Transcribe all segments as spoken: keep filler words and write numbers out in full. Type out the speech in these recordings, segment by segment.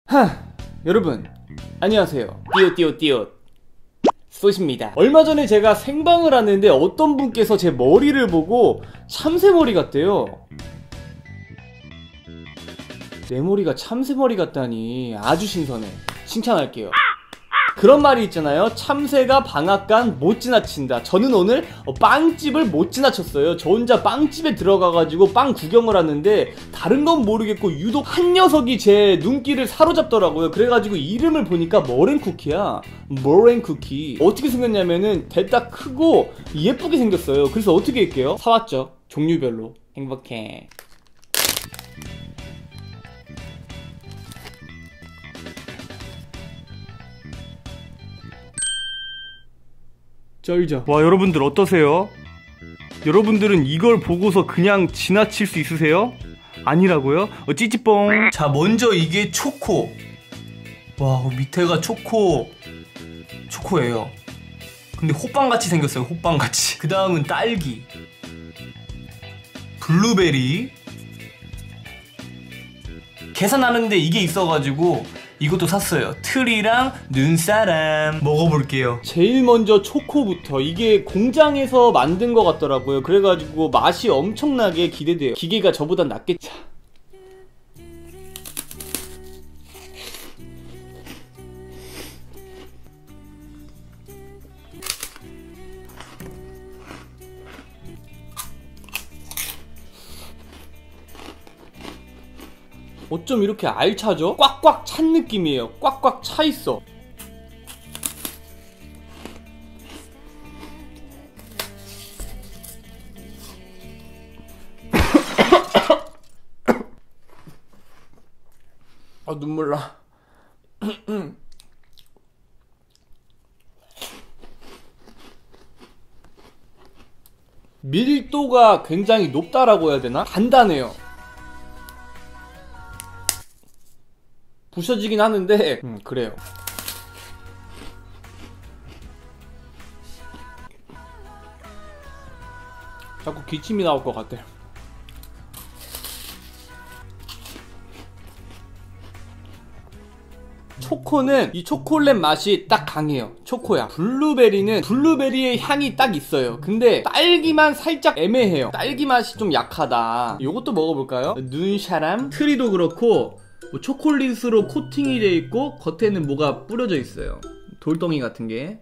하, 여러분 안녕하세요. 띠옷띠옷띠옷 쏘십니다. 얼마 전에 제가 생방을 하는데 어떤 분께서 제 머리를 보고 참새머리 같대요. 내 머리가 참새머리 같다니 아주 신선해. 칭찬할게요. 그런 말이 있잖아요. 참새가 방앗간 못 지나친다. 저는 오늘 빵집을 못 지나쳤어요. 저 혼자 빵집에 들어가가지고 빵 구경을 하는데 다른 건 모르겠고 유독 한 녀석이 제 눈길을 사로잡더라고요. 그래가지고 이름을 보니까 머랭쿠키야. 머랭쿠키. 어떻게 생겼냐면은 대딱 크고 예쁘게 생겼어요. 그래서 어떻게 할게요? 사왔죠. 종류별로. 행복해. 쩔죠. 와, 여러분들 어떠세요? 여러분들은 이걸 보고서 그냥 지나칠 수 있으세요? 아니라고요? 어, 찌찌뽕. 자, 먼저 이게 초코. 와, 밑에가 초코 초코예요. 근데 호빵같이 생겼어요. 호빵같이. 그 다음은 딸기, 블루베리. 계산하는데 이게 있어가지고 이것도 샀어요. 트리랑 눈사람. 먹어볼게요. 제일 먼저 초코부터. 이게 공장에서 만든 것 같더라고요. 그래가지고 맛이 엄청나게 기대돼요. 기계가 저보단 낫겠죠. 어쩜 이렇게 알차죠? 꽉꽉 찬 느낌이에요. 꽉꽉 차있어. 아, 눈물 나. 밀도가 굉장히 높다라고 해야 되나? 단단해요. 부셔지긴 하는데 음, 그래요. 자꾸 기침이 나올 것 같아요. 초코는 이 초콜릿 맛이 딱 강해요. 초코야. 블루베리는 블루베리의 향이 딱 있어요. 근데 딸기만 살짝 애매해요. 딸기 맛이 좀 약하다. 요것도 먹어볼까요? 눈샤람. 트리도 그렇고 뭐 초콜릿으로 코팅이 되어 있고 겉에는 뭐가 뿌려져 있어요. 돌덩이 같은 게.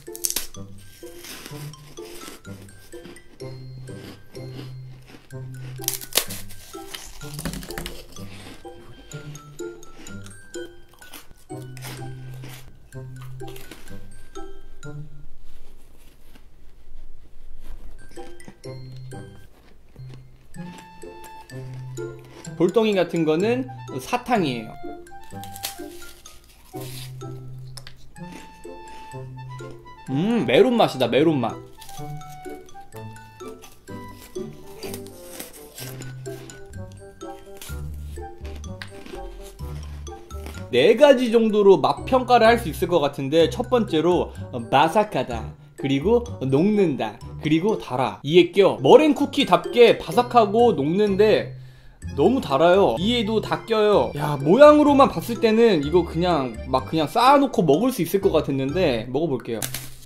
돌덩이 같은 거는 사탕이에요. 음, 메론 맛이다. 메론 맛. 네 가지 정도로 맛 평가를 할 수 있을 것 같은데, 첫 번째로 바삭하다, 그리고 녹는다, 그리고 달아. 이에 껴 머랭쿠키답게 바삭하고 녹는데 너무 달아요. 이에도 다 껴요. 야, 모양으로만 봤을 때는 이거 그냥 막 그냥 쌓아놓고 먹을 수 있을 것 같았는데 먹어볼게요.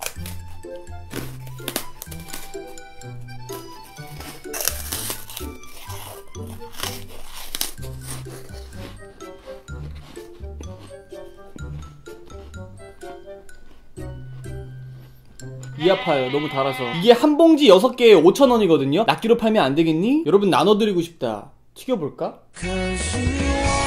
이 아파요. 너무 달아서. 이게 한 봉지 여섯 개에 오천 원이거든요? 낱개로 팔면 안 되겠니? 여러분 나눠드리고 싶다. 튀겨볼까?